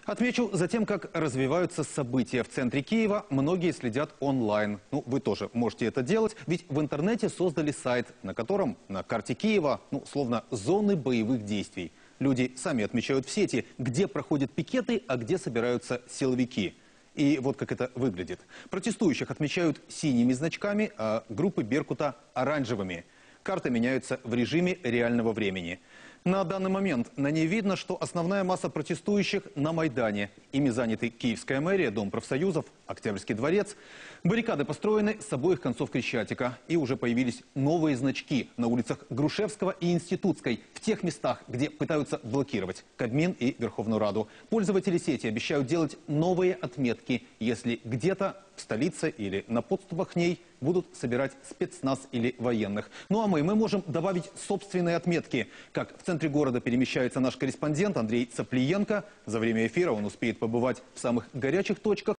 Отмечу, за тем, как развиваются события в центре Киева, многие следят онлайн. Ну, вы тоже можете это делать, ведь в интернете создали сайт, на котором на карте Киева, словно зоны боевых действий. Люди сами отмечают в сети, где проходят пикеты, а где собираются силовики. И вот как это выглядит. Протестующих отмечают синими значками, а группы «Беркута» – оранжевыми. Карты меняются в режиме реального времени. На данный момент на ней видно, что основная масса протестующих на Майдане. Ими заняты Киевская мэрия, Дом профсоюзов, Октябрьский дворец. Баррикады построены с обоих концов Крещатика. И уже появились новые значки на улицах Грушевского и Институтской. В тех местах, где пытаются блокировать Кабмин и Верховную Раду. Пользователи сети обещают делать новые отметки, если где-то в столице или на подступах к ней будут собирать спецназ или военных. Ну а мы можем добавить собственные отметки. Как в центре города перемещается наш корреспондент Андрей Цаплиенко. За время эфира он успеет побывать в самых горячих точках